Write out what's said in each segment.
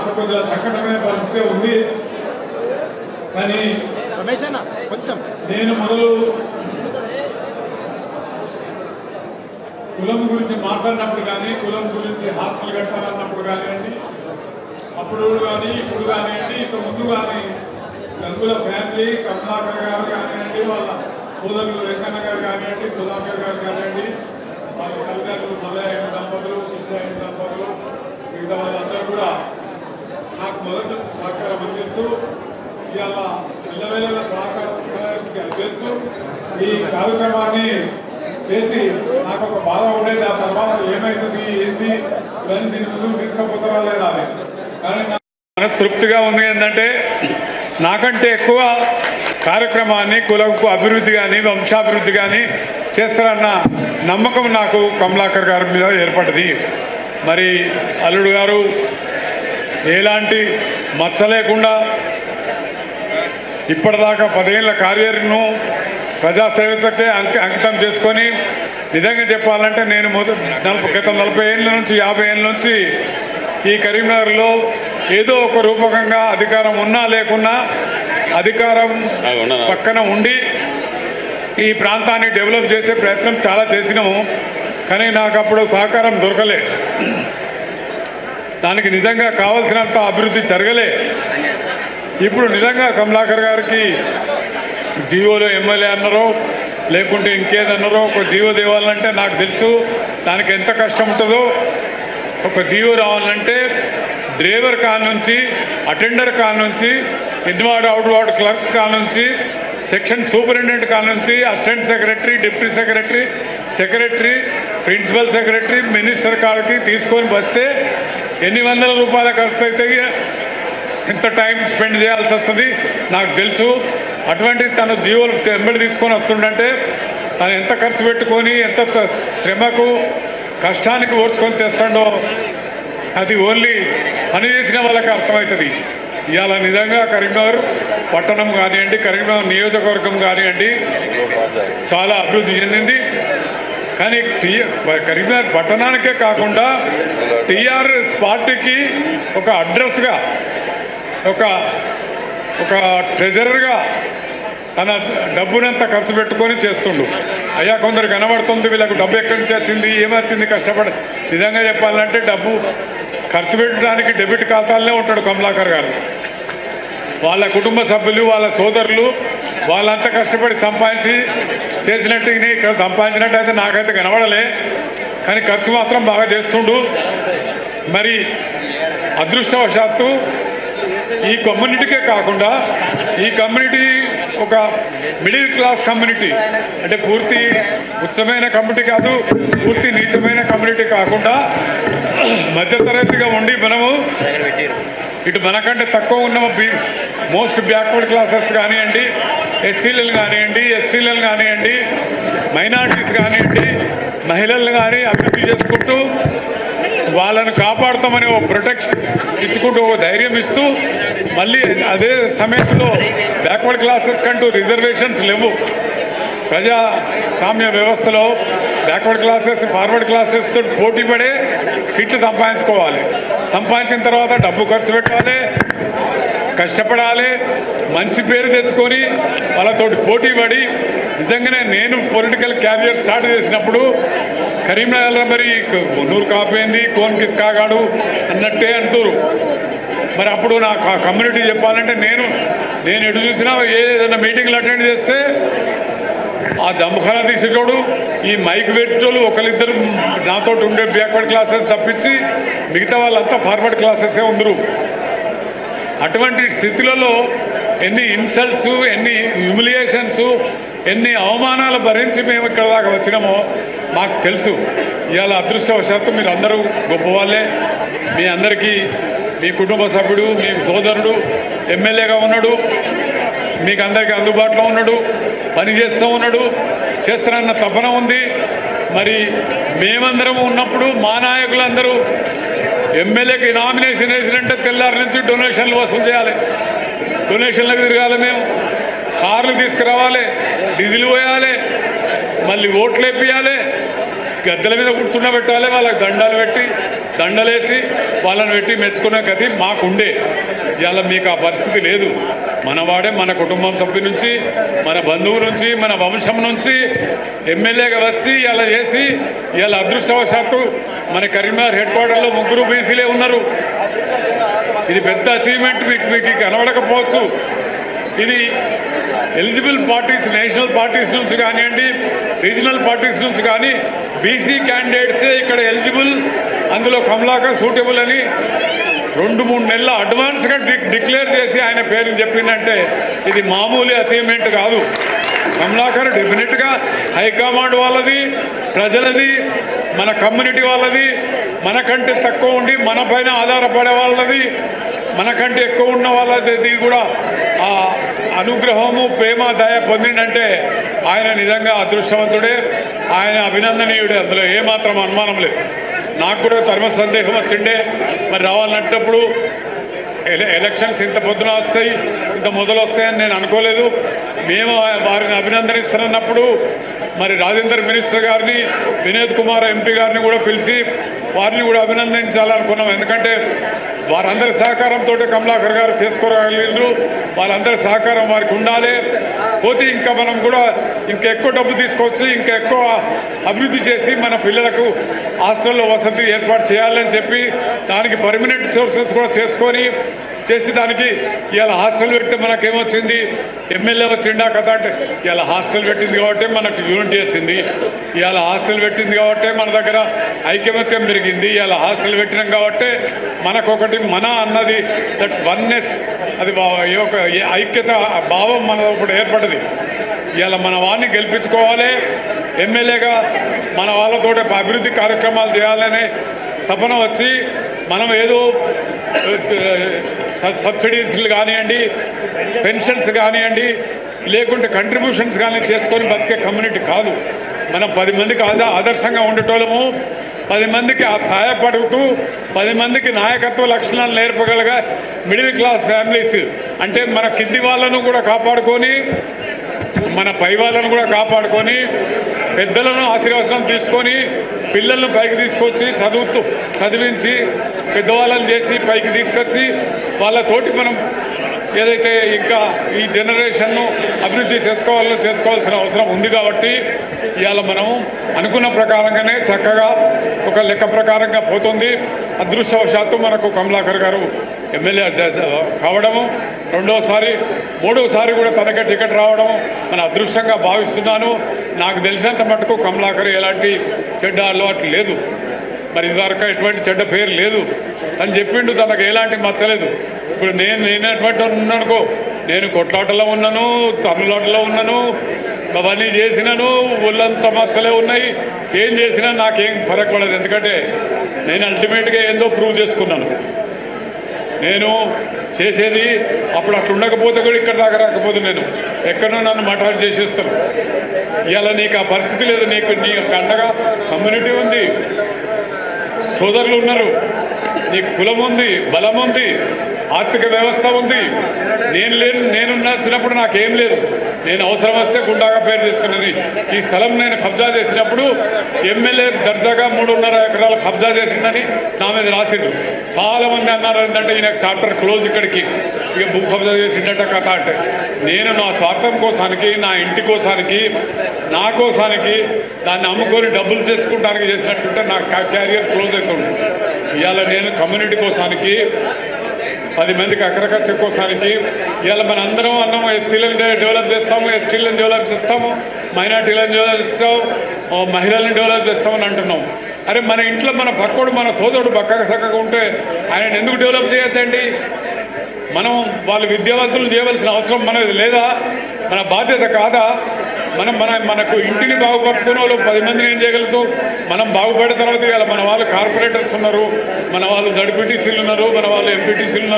నాకు కొద్దిగా సంకటమైన పరిస్థితి ఉంది. కానీ నేను మొదలు కులం గురించి మాట్లాడినప్పుడు కానీ, కులం గురించి హాస్టల్ కట్టాలన్నప్పుడు కానివ్వండి, అప్పుడు కానీ ఇప్పుడు కానివ్వండి, ఇంత ముందు కానీ గంగుల ఫ్యామిలీ, కమలాకర్ గారు కానివ్వండి, వాళ్ళ సోదరులు రేఖన్న గారు కానివ్వండి, సుధాకర్ గారు కానివ్వండి, వాళ్ళ తల్లిదండ్రులు మల్లయ్య దంపతులు, చిచ్చాయి దంపతులు, మిగతా వాళ్ళందరూ కూడా నాకు మొదటి నుంచి సహకారం అందిస్తూ ఇవాళ ఎల్లవేళ సహకారం చేస్తూ ఈ కార్యక్రమాన్ని చేసి నాకు ఒక బాధ ఉండేది. ఆ తర్వాత ఏమైతుంది ఏంటి ఇవన్నీ దీని ముందుకు తీసుకుపోతారా లేదా అని. కానీ మనస్తృప్తిగా ఉంది ఏంటంటే నాకంటే ఎక్కువ కార్యక్రమాన్ని కులకు అభివృద్ధి కానీ వంశాభివృద్ధి కానీ చేస్తారన్న నమ్మకం నాకు కమలాకర్ గారి మీద ఏర్పడింది. మరి అల్లుడు గారు ఎలాంటి మచ్చ లేకుండా ఇప్పటిదాకా 10 ఏళ్ల కార్యను ప్రజాసేవకే అంకితం చేసుకొని నిజంగా చెప్పాలంటే నేను గత 40 ఏళ్ళ నుంచి 50 ఏళ్ళ నుంచి ఈ కరీంనగర్లో ఏదో ఒక రూపకంగా అధికారం ఉన్నా లేకున్నా అధికారం పక్కన ఉండి ఈ ప్రాంతాన్ని డెవలప్ చేసే ప్రయత్నం చాలా చేసినాము. కానీ నాకు అప్పుడు సహకారం దొరకలే, దానికి నిజంగా కావాల్సినంత అభివృద్ధి జరగలే. ఇప్పుడు నిజంగా కమలాకర్ గారికి జీవోలో ఎమ్మెల్యే అన్నారో లేకుంటే ఇంకేదన్నారో ఒక జీవో తేవాలంటే నాకు తెలుసు దానికి ఎంత కష్టం ఉంటుందో. ఒక జీవో రావాలంటే డ్రైవర్ కాల్ నుంచి, అటెండర్ కాల్ నుంచి, ఇన్వార్డ్ అవుట్వార్డ్ క్లర్క్ కాల్ నుంచి, సెక్షన్ సూపరింటెండెంట్ కాల్ నుంచి, assistant secretary, deputy secretary, secretary, principal secretary, minister కాల్కి తీసుకొని వస్తే ఎన్ని వందల రూపాయల ఖర్చు అయితే ఎంత టైం స్పెండ్ చేయాల్సి వస్తుంది నాకు తెలుసు. అటువంటి తను జీవోలు ఎంబడి తీసుకొని వస్తుండంటే తను ఎంత ఖర్చు పెట్టుకొని ఎంత శ్రమకు కష్టానికి ఓర్చుకొని తెస్తాడో అది ఓన్లీ పని చేసిన వాళ్ళకి అర్థమవుతుంది. ఇవాళ నిజంగా కరీంనగర్ పట్టణం కానివ్వండి, కరీంనగర్ నియోజకవర్గం కానివ్వండి చాలా అభివృద్ధి చెందింది. కానీ కరీంనగర్ పట్టణానికే కాకుండా టీఆర్ఎస్ పార్టీకి ఒక అడ్రస్గా, ఒక ట్రెజరర్గా తన డబ్బునంతా ఖర్చు పెట్టుకొని చేస్తుండు. అయ్యా కొందరు కనబడుతుంది వీళ్ళకు డబ్బు ఎక్కడి నుంచి వచ్చింది, ఏమొచ్చింది, కష్టపడి నిజంగా చెప్పాలంటే డబ్బు ఖర్చు పెట్టడానికి డెబిట్ ఖాతాలనే ఉంటాడు కమలాకర్ గారు. వాళ్ళ కుటుంబ సభ్యులు, వాళ్ళ సోదరులు వాళ్ళంతా కష్టపడి సంపాదించి చేసినట్టు ఇక్కడ సంపాదించినట్టయితే నాకైతే కనబడలే. కానీ ఖర్చు మాత్రం బాగా చేస్తుండు. మరి అదృష్టవశాత్తు ఈ కమ్యూనిటీకే కాకుండా ఈ కమ్యూనిటీ ఒక మిడిల్ క్లాస్ కమ్యూనిటీ, అంటే పూర్తి ఉచ్చమైన కమ్యూనిటీ కాదు, పూర్తి నీచమైన కమ్యూనిటీ కాకుండా మధ్యతరగతిగా ఉండి మనము ఇటు మనకంటే తక్కువ ఉన్న మోస్ట్ బ్యాక్వర్డ్ క్లాసెస్ కానివ్వండి, ఎస్సీలను కానివ్వండి, ఎస్టీలను కానివ్వండి, మైనారిటీస్ కానివ్వండి, మహిళలను కానీ అభివృద్ధి చేసుకుంటూ వాళ్ళను కాపాడుతామని ఒక ప్రొటెక్షన్ ఇచ్చుకుంటూ ఒక ధైర్యం ఇస్తూ మళ్ళీ అదే సమయంలో బ్యాక్వర్డ్ క్లాసెస్ కంటూ రిజర్వేషన్స్ లేవు. ప్రజాస్వామ్య వ్యవస్థలో బ్యాక్వర్డ్ క్లాసెస్ ఫార్వర్డ్ క్లాసెస్తో పోటీ పడే సీట్లు సంపాదించుకోవాలి. సంపాదించిన తర్వాత డబ్బు ఖర్చు పెట్టాలి, కష్టపడాలి, మంచి పేరు తెచ్చుకొని వాళ్ళతోటి పోటీ పడి నిజంగానే నేను పొలిటికల్ క్యారియర్ స్టార్ట్ చేసినప్పుడు కరీంనగర్లో మరి నూరు కాపోయింది కోన్ కిస్కాగాడు అన్నట్టే అంటారు. మరి అప్పుడు నాకు ఆ కమ్యూనిటీ చెప్పాలంటే నేను ఎటు చూసినా ఏదైనా మీటింగ్లు అటెండ్ చేస్తే ఆ జంబుఖానా తీసేటోడు, ఈ మైక్ పెట్టేటోళ్ళు ఒకరిద్దరు నాతో ఉండే బ్యాక్వర్డ్ క్లాసెస్ తప్పించి మిగతా వాళ్ళంతా ఫార్వర్డ్ క్లాసెసే ఉందరు. అటువంటి స్థితులలో ఎన్ని ఇన్సల్ట్స్, ఎన్ని హ్యూమిలియేషన్స్, ఎన్ని అవమానాలు భరించి మేము ఇక్కడ దాకా వచ్చినామో మాకు తెలుసు. ఇవాళ అదృష్టవశాత్తు మీరు అందరూ గొప్పవాళ్ళే. మీ అందరికీ మీ కుటుంబ సభ్యుడు, మీ సోదరుడు ఎమ్మెల్యేగా ఉన్నాడు, మీకు అందరికీ అందుబాటులో ఉన్నాడు, పని చేస్తూ ఉన్నాడు, చేస్తానన్న తపన ఉంది. మరి మేమందరం ఉన్నప్పుడు మా నాయకులందరూ ఎమ్మెల్యేకి నామినేషన్ వేసినంటే తెల్లారి నుంచి డొనేషన్లు వసూలు చేయాలి, డొనేషన్లకు తిరగాలి, మేము కార్లు తీసుకురావాలి, డీజిల్ పోయాలి, మళ్ళీ ఓట్లు వేపియాలి, గద్దెల మీద కూర్చుండబెట్టాలి, వాళ్ళకి దండాలు పెట్టి దండలేసి వాళ్ళని పెట్టి మెచ్చుకునే గతి మాకుండే. ఇవాళ మీకు ఆ పరిస్థితి లేదు. మనవాడే మన కుటుంబం సభ్యు నుంచి, మన బంధువు నుంచి, మన వంశం నుంచి ఎమ్మెల్యేగా వచ్చి ఇలా చేసి ఇవాళ అదృష్టవశాత్తు మన కరీంనగర్ హెడ్ క్వార్టర్లో 3 బీసీలే ఉన్నారు. ఇది పెద్ద అచీవ్మెంట్. మీకు కనబడకపోవచ్చు. ఇది ఎలిజిబుల్ పార్టీస్, నేషనల్ పార్టీస్ నుంచి కానివ్వండి, రీజనల్ పార్టీస్ నుంచి కానీ బీసీ క్యాండిడేట్సే ఇక్కడ ఎలిజిబుల్, అందులో కమలాకర్ సూటబుల్ అని 2-3 నెలల అడ్వాన్స్గా డిక్లేర్ చేసి ఆయన పేరుని చెప్పిందంటే ఇది మామూలు అచీవ్మెంట్ కాదు. కమలాకర్ డెఫినెట్గా హైకమాండ్ వాళ్ళది, ప్రజలది, మన కమ్యూనిటీ వాళ్ళది, మనకంటే తక్కువ ఉండి మన పైన ఆధారపడే వాళ్ళది, మనకంటే ఎక్కువ ఉన్న వాళ్ళది కూడా ఆ అనుగ్రహము, ప్రేమ, దయ పొందిండంటే ఆయన నిజంగా అదృష్టవంతుడే, ఆయన అభినందనీయుడే. అందులో ఏమాత్రం అనుమానం లేదు. నాకు కూడా ధర్మ సందేహం వచ్చిండే, మరి రావాలన్నప్పుడు ఎలక్షన్స్ ఇంత పొద్దున వస్తాయి, ఇంత మొదలు వస్తాయని నేను అనుకోలేదు. మేము వారిని అభినందనిస్తున్నప్పుడు మరి రాజేందర్ మినిస్టర్ గారిని, వినోద్ కుమార్ ఎంపీ గారిని కూడా పిలిచి వారిని కూడా అభినందించాలనుకున్నాం. ఎందుకంటే వారందరి సహకారంతో కమలాకర్ గారు చేసుకోగలిగారు. వాళ్ళందరి సహకారం వారికి ఉండాలి. పోతే ఇంకా మనం కూడా ఇంకా ఎక్కువ డబ్బు తీసుకొచ్చి ఇంకా ఎక్కువ అభివృద్ధి చేసి మన పిల్లలకు హాస్టల్లో వసతి ఏర్పాటు చేయాలని చెప్పి దానికి పర్మనెంట్ సోర్సెస్ కూడా చేసి దానికి ఇవాళ హాస్టల్ పెడితే మనకేమొచ్చింది, ఎమ్మెల్యే వచ్చిండా కదా అంటే ఇవాళ హాస్టల్ పెట్టింది కాబట్టి మనకు యూనిటీ వచ్చింది. ఇవాళ హాస్టల్ పెట్టింది కాబట్టి మన దగ్గర ఐకమత్యం పెరిగింది. ఇవాళ హాస్టల్ పెట్టినాం కాబట్టి మనకొకటి మన అన్నది దట్ వన్నెస్, అది ఒక ఐక్యత భావం మన ఇప్పుడు ఏర్పడింది. ఇవాళ మన వాడిని గెలిపించుకోవాలి, ఎమ్మెల్యేగా మన వాళ్ళతో అభివృద్ధి కార్యక్రమాలు చేయాలనే తపన వచ్చి మనం ఏదో సబ్సిడీస్లు కానివ్వండి, పెన్షన్స్ కానివ్వండి, లేకుంటే కంట్రిబ్యూషన్స్ కానీ చేసుకొని బతికే కమ్యూనిటీ కాదు. మనం 10 మందికి ఆదర్శంగా ఉండేటోళ్ళము, 10 మందికి సహాయపడుతూ 10 మందికి నాయకత్వ లక్షణాలు నేర్పగలగా మిడిల్ క్లాస్ ఫ్యామిలీస్ అంటే మన కింది వాళ్ళను కూడా కాపాడుకొని, మన పై వాళ్ళను కూడా కాపాడుకొని, పెద్దలను ఆశీర్వచనం తీసుకొని పిల్లలను పైకి తీసుకొచ్చి చదివించి పెద్దవాళ్ళని చేసి పైకి తీసుకొచ్చి వాళ్ళతోటి మనం ఏదైతే ఇంకా ఈ జనరేషన్ను అభివృద్ధి చేసుకోవాల్సిన అవసరం ఉంది. కాబట్టి ఇవాళ మనం అనుకున్న ప్రకారంగానే చక్కగా ఒక లెక్క ప్రకారంగా పోతుంది. అదృష్టవశాత్తు మనకు కమలాకర్ గారు ఎమ్మెల్యే కావడము, మూడోసారి కూడా తనకే టికెట్ రావడం మన అదృష్టంగా భావిస్తున్నాను. నాకు తెలిసినంత మటుకు కమలాకర్ ఎలాంటి చెడ్డ అలవాటు లేదు. మరి ఇదివరకు ఎటువంటి చెడ్డ పేరు లేదు. తను చెప్పిండు తనకు ఎలాంటి మచ్చలేదు. ఇప్పుడు నేను ఎటువంటి ఉన్నానుకో, నేను కొట్లాటలో ఉన్నాను, తన్నులాటలో ఉన్నాను, అవన్నీ చేసినాను, ఒళ్ళంత మచ్చలే ఉన్నాయి. ఏం చేసినా నాకేం ఫరక్ పడదు. ఎందుకంటే నేను అల్టిమేట్గా ఏందో ప్రూవ్ చేసుకున్నాను. నేను చేసేది అప్పుడు అట్లా ఉండకపోతే కూడా ఇక్కడ దాకా రాకపోతే నేను ఎక్కడో నన్ను మటాలు చేసేస్తాను. ఇవాళ నీకు ఆ పరిస్థితి లేదు. నీకు అండగా కమ్యూనిటీ ఉంది, సోదరులు ఉన్నారు, నీకు కులం ఉంది, బలం ఉంది, ఆర్థిక వ్యవస్థ ఉంది. నేను నచ్చినప్పుడు నాకేం లేదు. నేను అవసరం వస్తే గుండాగా పేరు తీసుకున్నది. ఈ స్థలం నేను కబ్జా చేసినప్పుడు ఎమ్మెల్యే దర్జాగా 3.5 ఎకరాలు కబ్జా చేసిందని నా మీద రాసిండు. చాలామంది అన్నారు ఏంటంటే ఈయన చాప్టర్ క్లోజ్, ఇక్కడికి ఇక భూ కబ్జా చేసిండట కథ. అంటే నేను నా స్వార్థం కోసానికి, నా ఇంటి కోసానికి, నా కోసానికి దాన్ని అమ్ముకొని డబ్బులు చేసుకుంటానికి చేసినట్టుంటే నా క్యారియర్ క్లోజ్ అవుతుంది. ఇవాళ నేను కమ్యూనిటీ కోసానికి, 10 మందికి అగ్రకర్చ కోసానికి ఇవాళ మన అందరం అన్నాము. ఎస్సీలను డెవలప్ చేస్తాము, ఎస్టీలను డెవలప్ చేస్తాము, మైనార్టీలను డెవలప్ చేస్తాము, మహిళలను డెవలప్ చేస్తామని అంటున్నాం. అరే మన ఇంట్లో మన పక్కోడు, మన సోదరుడు చక్కగా ఉంటే ఆయన ఎందుకు డెవలప్ చేయొద్దండి? మనం వాళ్ళు విద్యావంతులు చేయవలసిన అవసరం మనది లేదా? మన బాధ్యత కాదా? మనకు ఇంటిని బాగుపరుచుకునే వాళ్ళు 10 మందిని ఏం చేయగలుగుతాం? మనం బాగుపడిన తర్వాత ఇవాళ మన వాళ్ళు కార్పొరేటర్స్ ఉన్నారు, మన వాళ్ళు జడ్పీటీసీలు ఉన్నారు, మన వాళ్ళు ఎంపీటీసీలు ఉన్నారు,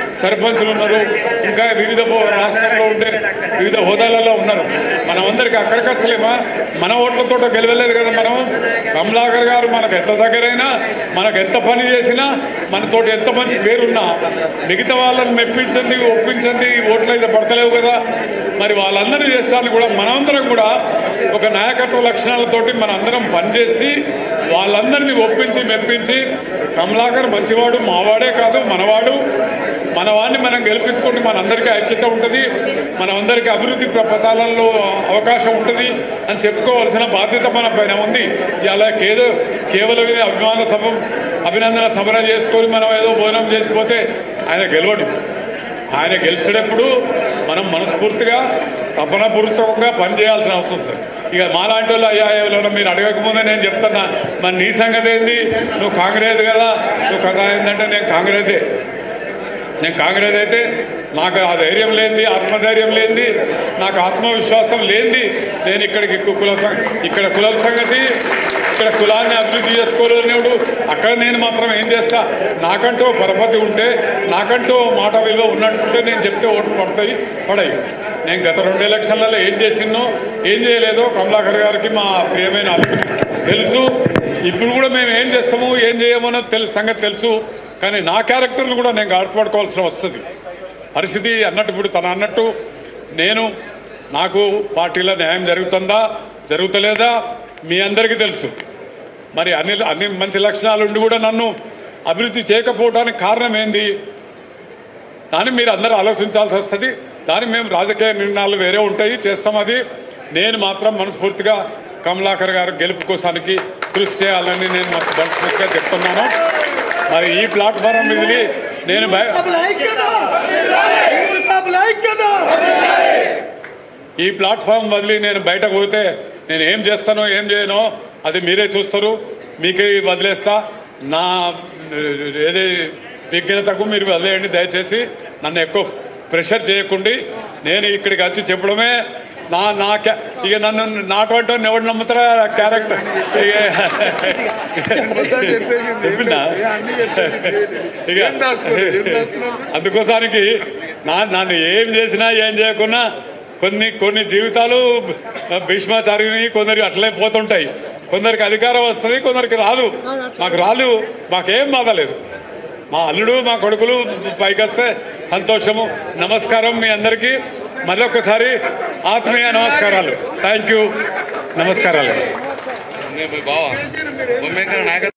సర్పంచులు ఉన్నారు, ఇంకా వివిధ రాష్ట్రంలో ఉండే వివిధ హోదాలలో ఉన్నారు. మనమందరికీ అక్కడికస్తలేమా? మన ఓట్లతో గెలవలేదు కదా మనం. కమలాకర్ గారు మనకు ఎంత దగ్గరైనా, మనకు ఎంత పని చేసినా, మనతోటి ఎంత మంచి పేరున్నా మిగతా వాళ్ళని మెప్పించింది ఒప్పించింది ఓట్లు అయితే పడతలేవు కదా. మరి వాళ్ళందరినీ చేస్తాను కూడా మనమందరం కూడా ఒక నాయకత్వ లక్షణాలతోటి మనందరం పనిచేసి వాళ్ళందరినీ ఒప్పించి మెప్పించి కమలాకర్ మంచివాడు, మావాడే కాదు మనవాడు, మనవాడిని మనం గెలిపించుకుంటే మనందరికీ ఐక్యత ఉంటుంది, మనమందరికీ అభివృద్ధి పథాలలో అవకాశం ఉంటుంది అని చెప్పుకోవాల్సిన బాధ్యత మన పైన ఉంది. ఇలా కేవలం అభినందన సభ చేసుకొని మనం ఏదో భోజనం చేసిపోతే ఆయన గెలవడు. ఆయన గెలిచేటప్పుడు మనం మనస్ఫూర్తిగా తపనపూర్వకంగా పనిచేయాల్సిన అవసరం వస్తుంది. ఇక మాలాంటి వాళ్ళు అయ్యా ఎవరైనా మీరు అడగకముందే నేను చెప్తున్నా, మరి నీ సంగతి ఏంది, నువ్వు కాంగ్రెస్ కదా, నువ్వు కథ ఏంటంటే నేను కాంగ్రెస్ అయితే నాకు ఆ ధైర్యం లేనిది, ఆత్మధైర్యం లేనిది, నాకు ఆత్మవిశ్వాసం లేనిది నేను ఇక్కడ కులం సంగతి, ఇక్కడ కులాన్ని అభివృద్ధి చేసుకోలేనివాడు, అక్కడ నేను మాత్రం ఏం చేస్తా, నాకంటూ పరపతి ఉంటే, నాకంటూ మాట విలువ ఉన్నట్టుంటే నేను చెప్తే ఓట్లు పడాయి. నేను గత 2 ఎలక్షన్లలో ఏం చేసినో ఏం చేయలేదో కమలాకర్ గారికి మా ప్రియమైన తెలుసు. ఇప్పుడు కూడా మేము ఏం చేస్తాము ఏం చేయమో సంగతి తెలుసు. కానీ నా క్యారెక్టర్ను కూడా నేను కాపాడుకోవాల్సిన వస్తుంది పరిస్థితి అన్నట్టు. ఇప్పుడు తను అన్నట్టు నాకు పార్టీలో న్యాయం జరుగుతలేదా మీ అందరికీ తెలుసు. మరి అన్ని మంచి లక్షణాలు ఉండి కూడా నన్ను అభివృద్ధి చేయకపోవడానికి కారణం ఏంది దాన్ని మీరు అందరూ ఆలోచించాల్సి వస్తుంది. దానికి మేము రాజకీయ నిర్ణయాలు వేరే ఉంటాయి, చేస్తాం. అది నేను మాత్రం మనస్ఫూర్తిగా కమలాకర్ గారు గెలుపు కోసానికి కృషి చేయాలని నేను మనస్ఫూర్తిగా చెప్తున్నాను. మరి ఈ ప్లాట్ఫారం వదిలి నేను బయటకు పోతే నేను ఏం చేస్తానో ఏం చేయనో అది మీరే చూస్తారు, మీకే వదిలేస్తా. నా ఏది విజ్ఞతకు మీరు వదిలేయండి దయచేసి. నన్ను ఎక్కువ ప్రెషర్ చేయకుండా నేను ఇక్కడికి వచ్చి చెప్పడమే ఇక నన్ను నాటువంటి ఎవరు నమ్ముతారా క్యారెక్టర్ చెప్పినా ఇక అందుకోసానికి నన్ను ఏం చేసినా ఏం చేయకున్నా కొన్ని జీవితాలు భీష్మాచార్యుని కొందరికి అట్లే పోతుంటాయి. కొందరికి అధికారం వస్తుంది, కొందరికి రాదు. మాకేం బాధ లేదు. మా అల్లుడు మా కొడుకులు పైకి వస్తే సంతోషము. నమస్కారం మీ అందరికీ మరొకసారి ఆత్మీయ నమస్కారాలు. థ్యాంక్ యూ, నమస్కారాలు.